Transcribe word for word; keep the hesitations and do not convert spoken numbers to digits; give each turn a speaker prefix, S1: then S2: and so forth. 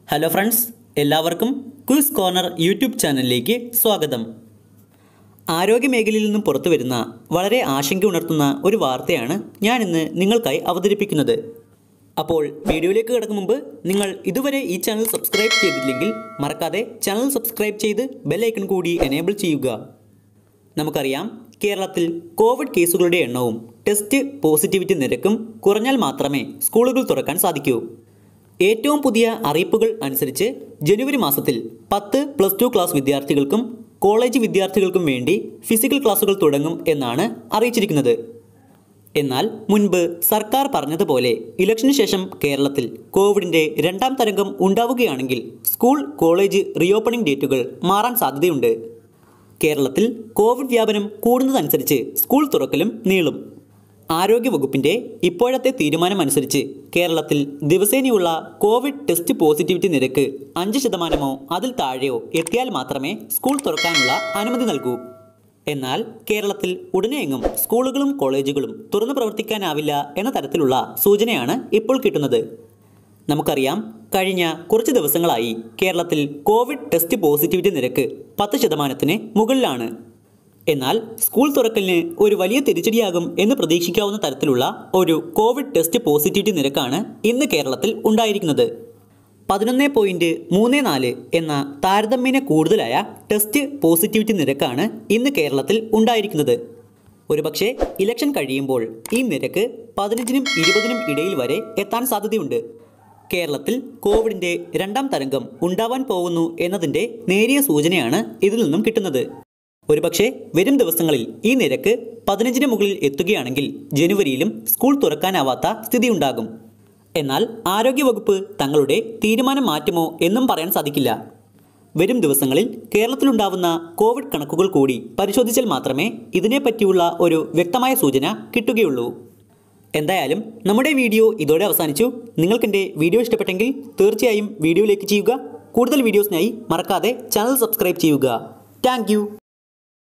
S1: Hello friends, എല്ലാവർക്കും quiz corner YouTube ചാനലിലേക്ക് സ്വാഗതം. ആരോഗ്യമേഖലയിൽ നിന്നും പുറത്തു വരുന്ന വളരെ ആശങ്ക ഉണർത്തുന്ന ഒരു വാർത്തയാണ് ഞാൻ ഇന്ന് നിങ്ങൾക്കായി അവതരിപ്പിക്കുന്നത്. അപ്പോൾ വീഡിയോയിലേക്ക് കടക്കും മുമ്പ് നിങ്ങൾ ഇതുവരെ ഈ ചാനൽ സബ്സ്ക്രൈബ് ചെയ്തിട്ടില്ലെങ്കിൽ മറക്കാതെ ചാനൽ സബ്സ്ക്രൈബ് ചെയ്ത് ബെൽ ഐക്കൺ കൂടി എനേബിൾ ചെയ്യുക. നമുക്കറിയാം, കേരളത്തിൽ കോവിഡ് കേസുകളുടെ എണ്ണവും ടെസ്റ്റ് പോസിറ്റിവിറ്റി നിരക്കും കുറഞ്ഞാൽ മാത്രമേ സ്കൂളുകൾ തുറക്കാൻ സാധിക്കൂ. ഏറ്റവും പുതിയ അറിയിപ്പുകൾ അനുസരിച്ച് ജനുവരി മാസത്തിൽ പത്ത് പ്ലസ് ടു ക്ലാസ് വിദ്യാർത്ഥികൾക്കും കോളേജ് വിദ്യാർത്ഥികൾക്കും വേണ്ടി ഫിസിക്കൽ ക്ലാസുകൾ തുടങ്ങും എന്നാണ് അറിയിച്ചിരിക്കുന്നത്. എന്നാൽ മുൻപ് സർക്കാർ പറഞ്ഞതുപോലെ ഇലക്ഷന് ശേഷം കേരളത്തിൽ കോവിഡിൻ്റെ രണ്ടാം തരംഗം ഉണ്ടാവുകയാണെങ്കിൽ സ്കൂൾ കോളേജ് റീഓപ്പണിംഗ് ഡേറ്റുകൾ മാറാൻ സാധ്യതയുണ്ട്. കേരളത്തിൽ കോവിഡ് വ്യാപനം കൂടുന്നതനുസരിച്ച് സ്കൂൾ തുറക്കലും നീളും. ആരോഗ്യവകുപ്പിൻ്റെ ഇപ്പോഴത്തെ തീരുമാനമനുസരിച്ച് കേരളത്തിൽ ദിവസേനയുള്ള കോവിഡ് ടെസ്റ്റ് പോസിറ്റിവിറ്റി നിരക്ക് അഞ്ച് ശതമാനമോ അതിൽ താഴെയോ എത്തിയാൽ മാത്രമേ സ്കൂൾ തുറക്കാനുള്ള അനുമതി നൽകൂ. എന്നാൽ കേരളത്തിൽ ഉടനെയെങ്ങും സ്കൂളുകളും കോളേജുകളും തുറന്നു പ്രവർത്തിക്കാനാവില്ല എന്ന തരത്തിലുള്ള സൂചനയാണ് ഇപ്പോൾ കിട്ടുന്നത്. നമുക്കറിയാം, കഴിഞ്ഞ കുറച്ച് ദിവസങ്ങളായി കേരളത്തിൽ കോവിഡ് ടെസ്റ്റ് പോസിറ്റിവിറ്റി നിരക്ക് പത്ത് ശതമാനത്തിന് മുകളിലാണ്. എന്നാൽ സ്കൂൾ തുറക്കലിന് ഒരു വലിയ തിരിച്ചടിയാകും എന്ന് പ്രതീക്ഷിക്കാവുന്ന തരത്തിലുള്ള ഒരു കോവിഡ് ടെസ്റ്റ് പോസിറ്റിവിറ്റി നിരക്കാണ് ഇന്ന് കേരളത്തിൽ ഉണ്ടായിരിക്കുന്നത്. പതിനൊന്ന് പോയിൻറ്റ് മൂന്ന് നാല് എന്ന താരതമ്യേന കൂടുതലായ ടെസ്റ്റ് പോസിറ്റിവിറ്റി നിരക്കാണ് ഇന്ന് കേരളത്തിൽ ഉണ്ടായിരിക്കുന്നത്. ഒരുപക്ഷെ ഇലക്ഷൻ കഴിയുമ്പോൾ ഈ നിരക്ക് പതിനഞ്ചിനും ഇരുപതിനും ഇടയിൽ വരെ എത്താൻ സാധ്യതയുണ്ട്. കേരളത്തിൽ കോവിഡിൻ്റെ രണ്ടാം തരംഗം ഉണ്ടാവാൻ പോകുന്നു എന്നതിൻ്റെ നേരിയ സൂചനയാണ് ഇതിൽ നിന്നും കിട്ടുന്നത്. ഒരുപക്ഷെ വരും ദിവസങ്ങളിൽ ഈ നിരക്ക് പതിനഞ്ചിന് മുകളിൽ എത്തുകയാണെങ്കിൽ ജനുവരിയിലും സ്കൂൾ തുറക്കാനാവാത്ത സ്ഥിതിയുണ്ടാകും. എന്നാൽ ആരോഗ്യവകുപ്പ് തങ്ങളുടെ തീരുമാനം മാറ്റുമോ എന്നും പറയാൻ സാധിക്കില്ല. വരും ദിവസങ്ങളിൽ കേരളത്തിലുണ്ടാവുന്ന കോവിഡ് കണക്കുകൾ കൂടി പരിശോധിച്ചാൽ മാത്രമേ ഇതിനെപ്പറ്റിയുള്ള ഒരു വ്യക്തമായ സൂചന കിട്ടുകയുള്ളൂ. എന്തായാലും നമ്മുടെ വീഡിയോ ഇതോടെ അവസാനിച്ചു. നിങ്ങൾക്കെൻ്റെ വീഡിയോ ഇഷ്ടപ്പെട്ടെങ്കിൽ തീർച്ചയായും വീഡിയോയിലേക്ക് ചെയ്യുക. കൂടുതൽ വീഡിയോസിനായി മറക്കാതെ ചാനൽ സബ്സ്ക്രൈബ് ചെയ്യുക. താങ്ക്